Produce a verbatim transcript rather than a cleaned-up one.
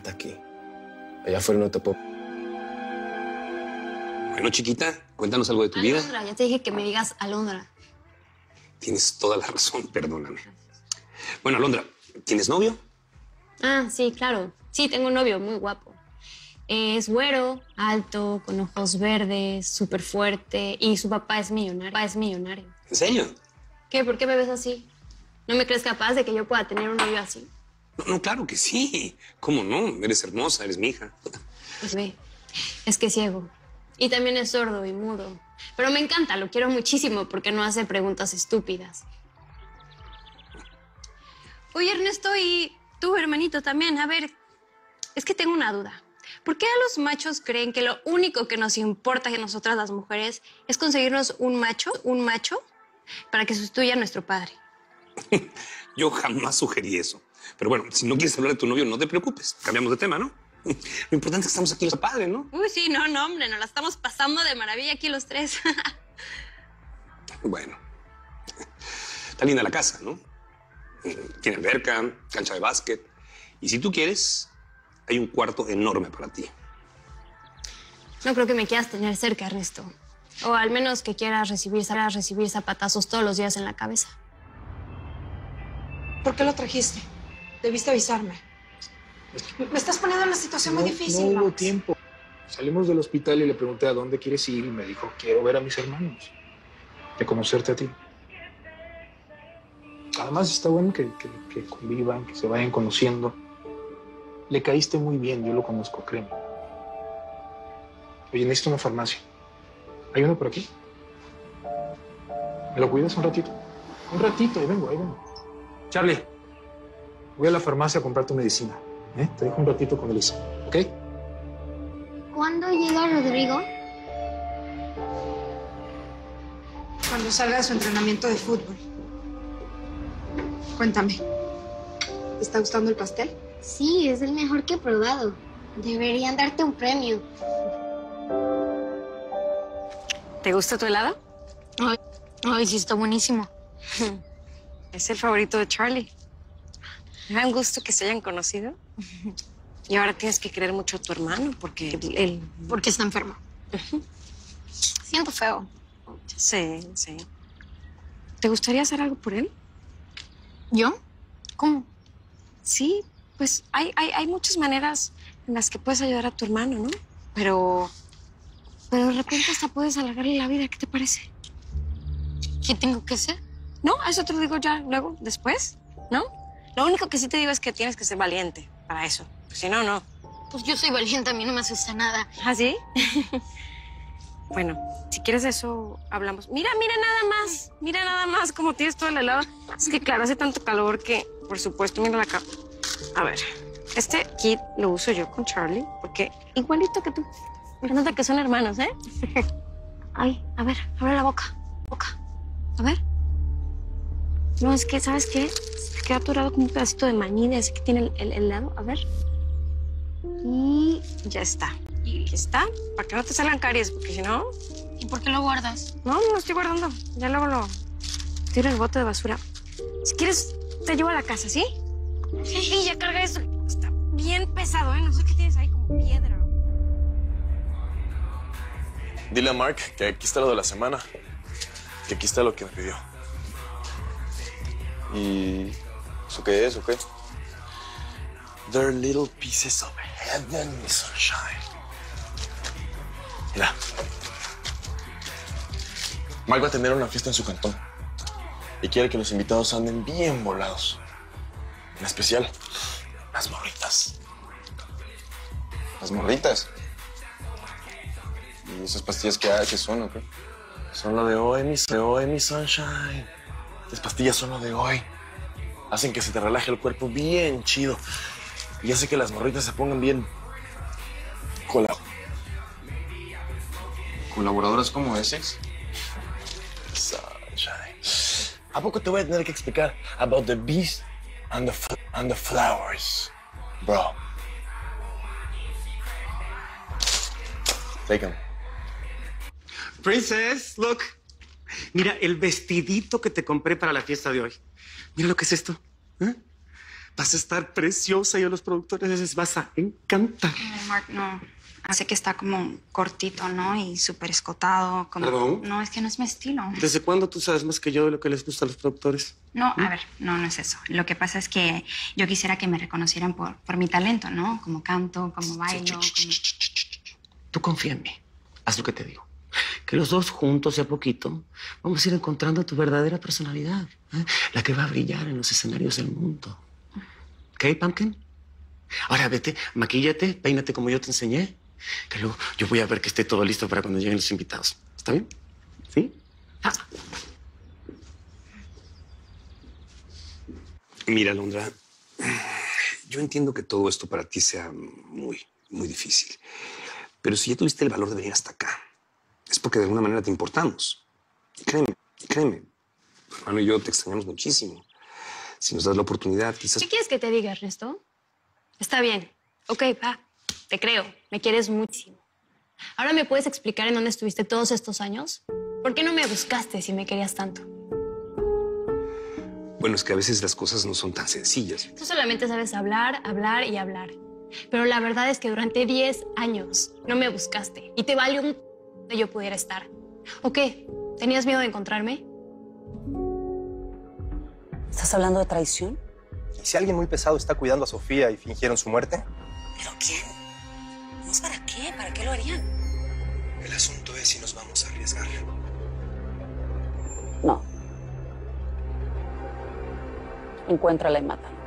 quédate aquí. Allá afuera no te puedo... Bueno, chiquita, cuéntanos algo de tu Alondra, vida. Alondra, ya te dije que me digas Alondra. Tienes toda la razón, perdóname. Bueno, Alondra, ¿tienes novio? Ah, sí, claro. Sí, tengo un novio muy guapo. Es güero, alto, con ojos verdes, súper fuerte. Y su papá es millonario. Papá es millonario. ¿En serio? ¿Qué? ¿Por qué me ves así? ¿No me crees capaz de que yo pueda tener un novio así? No, no, claro que sí. ¿Cómo no? Eres hermosa, eres mi hija. Pues ve, es que es ciego. Y también es sordo y mudo. Pero me encanta, lo quiero muchísimo porque no hace preguntas estúpidas. Oye, Ernesto, y tú, hermanito, también. A ver, es que tengo una duda. ¿Por qué a los machos creen que lo único que nos importa a nosotras las mujeres es conseguirnos un macho, un macho, para que sustituya a nuestro padre? Yo jamás sugerí eso. Pero bueno, si no quieres hablar de tu novio, no te preocupes. Cambiamos de tema, ¿no? Lo importante es que estamos aquí los padres, ¿no? Uy, sí, no, no, hombre, nos la estamos pasando de maravilla aquí los tres. Bueno, está linda la casa, ¿no? Tiene alberca, cancha de básquet. Y si tú quieres, hay un cuarto enorme para ti. No creo que me quieras tener cerca, Ernesto. O al menos que quieras recibir, quieras recibir zapatazos todos los días en la cabeza. ¿Por qué lo trajiste? Debiste avisarme. Me estás poniendo en una situación No, muy difícil, no hubo Max. tiempo. Salimos del hospital y le pregunté a dónde quieres ir y me dijo, quiero ver a mis hermanos. De conocerte a ti. Además está bueno que, que, que convivan, que se vayan conociendo. Le caíste muy bien, yo lo conozco, créeme. Oye, necesito una farmacia. ¿Hay uno por aquí? ¿Me lo cuidas un ratito? Un ratito, ahí vengo, ahí vengo. Charlie, voy a la farmacia a comprar tu medicina. ¿eh? Te dejo un ratito con Elisa, ¿ok? ¿Cuándo llega Rodrigo? Cuando salga de su entrenamiento de fútbol. Cuéntame. ¿Te está gustando el pastel? Sí, es el mejor que he probado. Deberían darte un premio. ¿Te gusta tu helado? Ay, ay, sí, está buenísimo. Es el favorito de Charlie. Me da un gusto que se hayan conocido. Y ahora tienes que querer mucho a tu hermano porque él... él... Porque está enfermo. Uh-huh. Siento feo. Sí, sí. ¿Te gustaría hacer algo por él? ¿Yo? ¿Cómo? Sí, pues hay, hay, hay muchas maneras en las que puedes ayudar a tu hermano, ¿no? Pero... Pero de repente hasta puedes alargarle la vida. ¿Qué te parece? ¿Qué tengo que hacer? No, eso te lo digo ya luego, después, ¿no? Lo único que sí te digo es que tienes que ser valiente para eso. Pues si no, no. Pues yo soy valiente, a mí no me asusta nada. ¿Ah, sí? Bueno, si quieres eso, hablamos. Mira, mira nada más. Mira nada más cómo tienes todo el helado. Es que, claro, hace tanto calor que, por supuesto, mira la capa. A ver, este kit lo uso yo con Charlie porque igualito que tú. Se nota que son hermanos, ¿eh? Ay, a ver, abre la boca. Boca. A ver. No, es que, ¿sabes qué? Se queda atorado como un pedacito de maní de ese que tiene el, el, el helado. A ver. Y ya está. Y aquí está, para que no te salgan caries, porque si no... ¿Y por qué lo guardas? No, no lo estoy guardando. Ya luego lo tiro en el bote de basura. Si quieres, te llevo a la casa, ¿sí? Sí. Y ya carga eso. Está bien pesado, ¿eh? No sé qué tienes ahí, como piedra. Dile a Mark que aquí está lo de la semana. Que aquí está lo que me pidió. ¿Y eso qué es o qué? They're little pieces of heaven, sunshine. Mira. Mark va a tener una fiesta en su cantón. Y quiere que los invitados anden bien volados. En especial, las morritas. ¿Las morritas? ¿Y esas pastillas que hay, qué son o qué? Son lo de hoy, mi, de hoy, mi sunshine. Las pastillas son lo de hoy. Hacen que se te relaje el cuerpo bien chido. Y hace que las morritas se pongan bien... Colab ¿Colaboradoras como Essex? Sunshine. ¿A poco te voy a tener que explicar about the bees and the, and the flowers, bro? Take them. Princess, look. Mira el vestidito que te compré para la fiesta de hoy. Mira lo que es esto. ¿Eh? Vas a estar preciosa y a los productores les vas a encantar. Ay, Mark, no. Sé que está como cortito, ¿no? Y súper escotado. Como... ¿Perdón? No, es que no es mi estilo. ¿Desde cuándo tú sabes más que yo de lo que les gusta a los productores? No, a ver, no, no es eso. Lo que pasa es que yo quisiera que me reconocieran por, por mi talento, ¿no? Como canto, como bailo, como... Tú confía en mí. Haz lo que te digo. Que los dos juntos, de a poquito, vamos a ir encontrando tu verdadera personalidad. ¿eh? La que va a brillar en los escenarios del mundo. ¿Ok, Pumpkin? Ahora vete, maquíllate, peínate como yo te enseñé. Que luego yo voy a ver que esté todo listo para cuando lleguen los invitados. ¿Está bien? ¿Sí? Ah. Mira, Alondra, yo entiendo que todo esto para ti sea muy, muy difícil. Pero si ya tuviste el valor de venir hasta acá, es porque de alguna manera te importamos. Y créeme, y créeme, tu hermano y yo te extrañamos muchísimo. Si nos das la oportunidad, quizás... ¿Qué quieres que te diga, Ernesto? Está bien. Ok, va. Te creo. Me quieres muchísimo. ¿Ahora me puedes explicar en dónde estuviste todos estos años? ¿Por qué no me buscaste si me querías tanto? Bueno, es que a veces las cosas no son tan sencillas. Tú solamente sabes hablar, hablar y hablar. Pero la verdad es que durante diez años no me buscaste y te valió un que yo pudiera estar. ¿O qué? ¿Tenías miedo de encontrarme? ¿Estás hablando de traición? ¿Y si alguien muy pesado está cuidando a Sofía y fingieron su muerte? ¿Pero quién? ¿No es para qué? ¿Para qué lo harían? El asunto es si nos vamos a arriesgar. No. Encuéntrala y mátala.